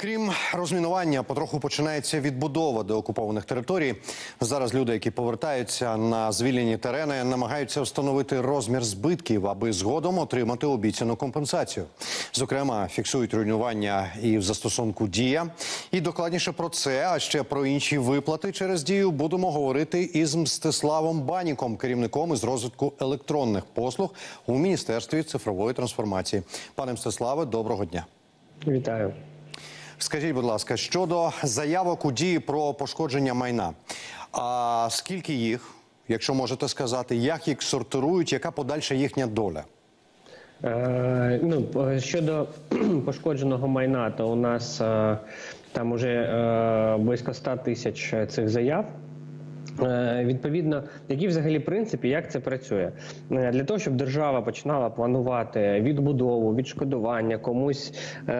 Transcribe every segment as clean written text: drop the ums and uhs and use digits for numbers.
Крім розмінування, потроху починається відбудова деокупованих територій. Зараз люди, які повертаються на звільнені терени, намагаються встановити розмір збитків, аби згодом отримати обіцяну компенсацію. Зокрема, фіксують руйнування і в застосунку «Дія». І докладніше про це, а ще про інші виплати через «Дію» будемо говорити із Мстиславом Баніком, керівником із розвитку електронних послуг у Міністерстві цифрової трансформації. Пане Мстиславе, доброго дня. Вітаю. Скажіть, будь ласка, щодо заявок у «Дії» про пошкодження майна. А скільки їх, якщо можете сказати, як їх сортирують, яка подальша їхня доля? Щодо пошкодженого майна, то у нас там уже близько 100 тисяч цих заяв. Відповідно, які взагалі принципи, як це працює? Для того, щоб держава починала планувати відбудову, відшкодування, комусь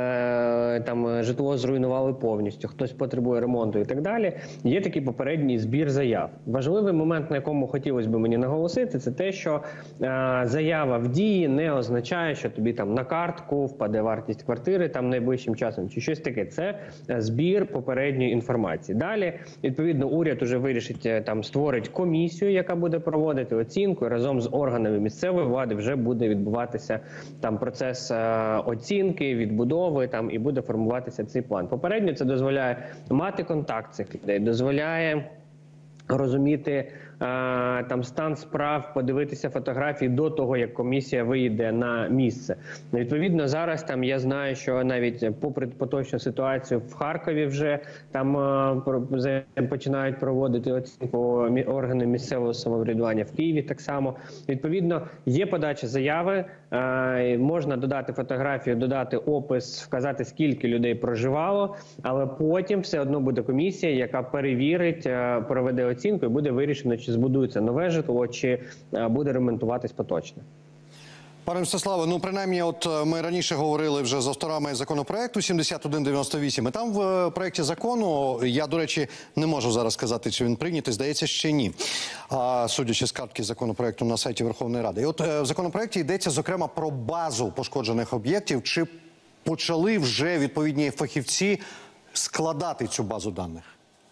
там житло зруйнували повністю, хтось потребує ремонту і так далі, є такий попередній збір заяв. Важливий момент, на якому хотілося б мені наголосити, це те, що заява в «Дії» не означає, що тобі там на картку впаде вартість квартири там найближчим часом чи щось таке. Це збір попередньої інформації. Далі, відповідно, уряд уже вирішить, там створить комісію, яка буде проводити оцінку, і разом з органами місцевої влади вже буде відбуватися там процес оцінки, відбудови там і буде формуватися цей план. Попередньо це дозволяє мати контакт цих людей, дозволяє розуміти там стан справ, подивитися фотографії до того, як комісія виїде на місце. Відповідно, зараз там я знаю, що навіть попри поточну ситуацію в Харкові вже там починають проводити оцінку органи місцевого самоврядування, в Києві так само. Відповідно, є подача заяви, можна додати фотографію, додати опис, вказати, скільки людей проживало, але потім все одно буде комісія, яка перевірить, проведе оцінку і буде вирішено, чи збудується нове житло, чи буде ремонтуватись поточне. Пане Мстиславе, ну принаймні, от ми раніше говорили вже з авторами законопроекту 7198, і там в проєкті закону, я, до речі, не можу зараз сказати, чи він прийнятий, здається, ще ні, судячи з картки законопроекту на сайті Верховної Ради. І от в законопроекті йдеться, зокрема, про базу пошкоджених об'єктів. Чи почали вже відповідні фахівці складати цю базу даних?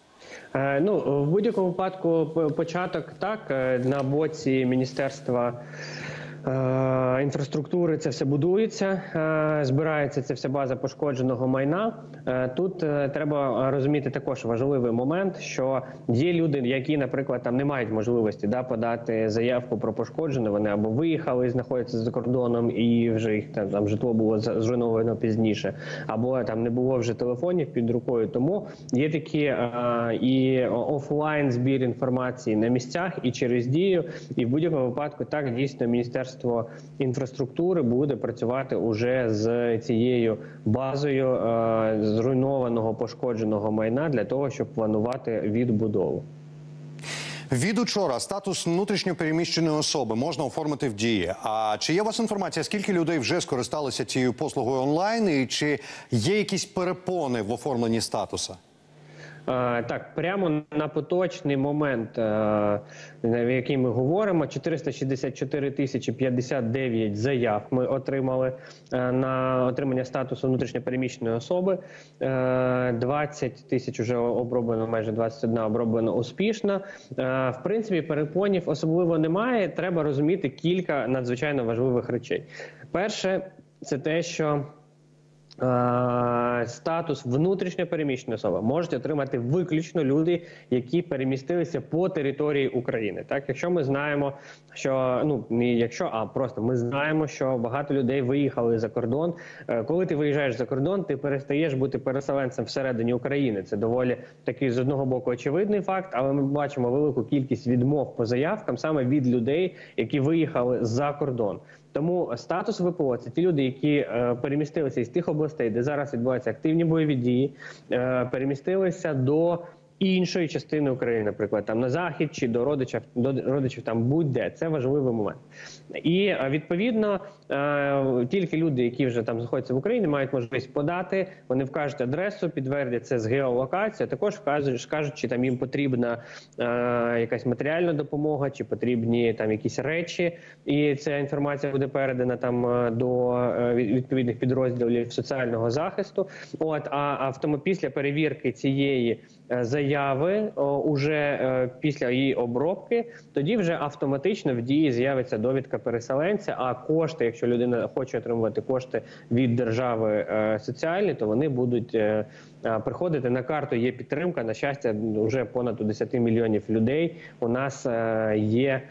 В будь-якому випадку початок так, на боці Міністерства інфраструктури це все будується, збирається ця вся база пошкодженого майна. Тут треба розуміти також важливий момент, що є люди, які, наприклад, там не мають можливості подати заявку про пошкоджене, вони або виїхали, знаходяться за кордоном і вже їх там житло було зруйновано пізніше, або там не було вже телефонів під рукою. Тому є такі і офлайн збір інформації на місцях і через «Дію», і в будь-якому випадку так дійсно Міністерство інфраструктури буде працювати уже з цією базою зруйнованого, пошкодженого майна для того, щоб планувати відбудову. Від учора статус внутрішньопереміщеної особи можна оформити в «Дії». А чи є у вас інформація, скільки людей вже скористалися цією послугою онлайн, і чи є якісь перепони в оформленні статуса? Так, прямо на поточний момент, в який ми говоримо, 464 тисячі 59 заяв ми отримали на отримання статусу внутрішньопереміщеної особи. 20 тисяч вже оброблено, майже 21 оброблено успішно. В принципі, перепонів особливо немає. Треба розуміти кілька надзвичайно важливих речей. Перше, це те, що статус внутрішньопереміщеної особи можуть отримати виключно люди, які перемістилися по території України. Так, якщо ми знаємо, що ми знаємо, що багато людей виїхали за кордон. Коли ти виїжджаєш за кордон, ти перестаєш бути переселенцем всередині України. Це доволі такий з одного боку очевидний факт, але ми бачимо велику кількість відмов по заявкам саме від людей, які виїхали за кордон. Тому статус ВПО – це ті люди, які перемістилися із тих областей, де зараз відбуваються активні бойові дії, перемістилися до іншої частини України, наприклад, там на захід чи до родичів там будь-де. Це важливий момент. І відповідно тільки люди, які вже там знаходяться в Україні, мають можливість подати. Вони вкажуть адресу, підтвердять це з геолокацією, також вкажуть, чи там їм потрібна якась матеріальна допомога, чи потрібні там якісь речі. І ця інформація буде передана там до відповідних підрозділів соціального захисту. А після перевірки цієї заяви, уже після її обробки, тоді вже автоматично в дії з'явиться довідка переселенця, а кошти, якщо людина хоче отримувати кошти від держави соціальні, то вони будуть приходити на карту. Є підтримка, на щастя, вже понад 10 мільйонів людей у нас є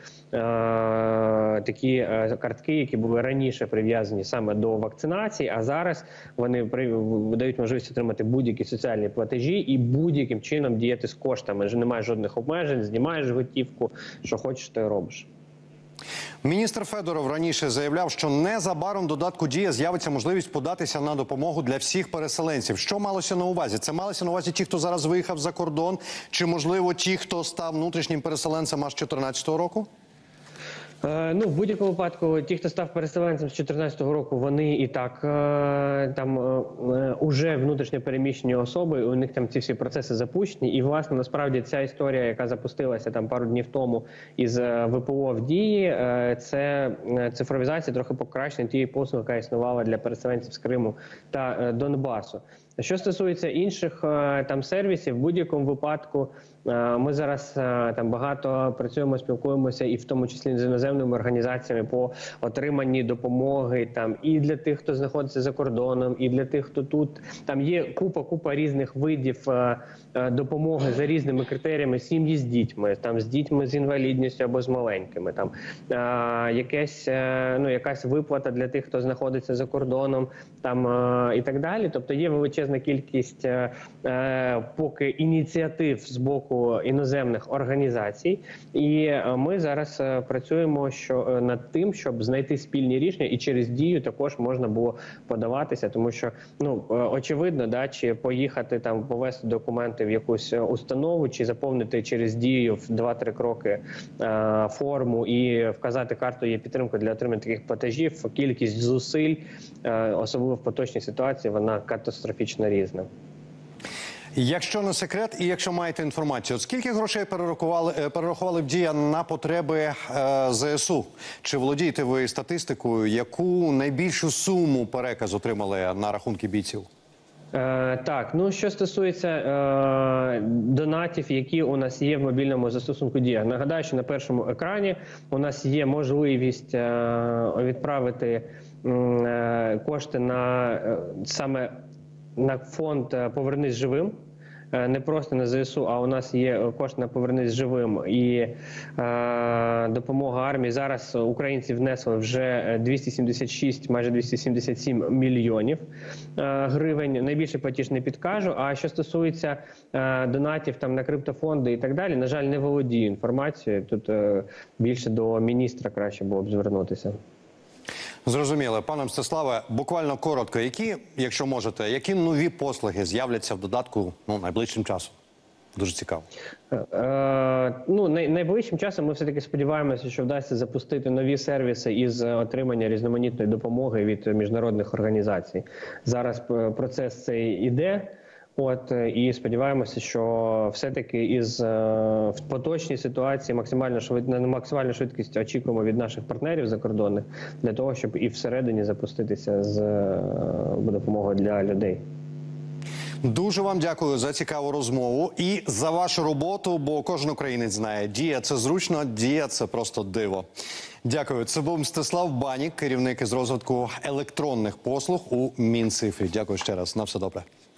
такі картки, які були раніше прив'язані саме до вакцинації, а зараз вони дають можливість отримати будь-які соціальні платежі і будь-яким чином діяти з коштами. Немає жодних обмежень, знімаєш готівку, що хочеш, то й робиш. Міністр Федоров раніше заявляв, що незабаром в додатку «Дія» з'явиться можливість податися на допомогу для всіх переселенців. Що малося на увазі? Це малося на увазі ті, хто зараз виїхав за кордон? Чи, можливо, ті, хто став внутрішнім переселенцем аж з 2014 року? Ну, в будь-якому випадку, ті, хто став переселенцем з 2014 року, вони і так там уже внутрішньо переміщені особи, у них там ці всі процеси запущені. І, власне, насправді ця історія, яка запустилася там пару днів тому із ВПО в дії, це цифровізація, трохи покращення тієї послуги, яка існувала для переселенців з Криму та Донбасу. Що стосується інших там сервісів, в будь-якому випадку ми зараз там багато працюємо, спілкуємося і в тому числі з іноземними організаціями по отриманні допомоги там і для тих, хто знаходиться за кордоном, і для тих, хто тут. Там є купа різних видів допомоги за різними критеріями: сім'ї з дітьми, там з дітьми з інвалідністю або з маленькими, там якась виплата для тих, хто знаходиться за кордоном, там і так далі. Тобто є величезна кількість поки ініціатив з боку іноземних організацій, і ми зараз працюємо над тим, щоб знайти спільні рішення, і через Дію також можна було подаватися, тому що очевидно, чи поїхати там повести документи в якусь установу, чи заповнити через Дію в 2-3 кроки форму і вказати карту «Є підтримка» для отримання таких платежів. Кількість зусиль, особливо в поточній ситуації, вона катастрофічно різна. Якщо не секрет і якщо маєте інформацію, от скільки грошей перерахували в «Дія» на потреби ЗСУ? Чи володієте ви статистикою, яку найбільшу суму переказ отримали на рахунки бійців? Так, що стосується донатів, які у нас є в мобільному застосунку «Дія». Нагадаю, що на першому екрані у нас є можливість відправити кошти саме на фонд «Повернись живим». Не просто на ЗСУ, а у нас є кошти на «Повернись живим» і допомога армії. Зараз українці внесли вже 276, майже 277 мільйонів гривень. Найбільший платіж не підкажу. А що стосується донатів там на криптофонди і так далі, на жаль, не володію інформацією. Тут більше до міністра краще було б звернутися. Зрозуміло. Пане Мстиславе, буквально коротко, якщо можете, які нові послуги з'являться в додатку найближчим часом? Дуже цікаво. Найближчим часом ми все-таки сподіваємося, що вдасться запустити нові сервіси із отримання різноманітної допомоги від міжнародних організацій. Зараз процес цей іде. І сподіваємося, що все-таки в поточній ситуації на максимальну швидкість очікуємо від наших партнерів закордонних для того, щоб і всередині запуститися з допомогою для людей. Дуже вам дякую за цікаву розмову і за вашу роботу, бо кожен українець знає, «Дія» – це зручно, «Дія» – це просто диво. Дякую. Це був Мстислав Банік, керівник із розвитку електронних послуг у Мінцифрі. Дякую ще раз. На все добре.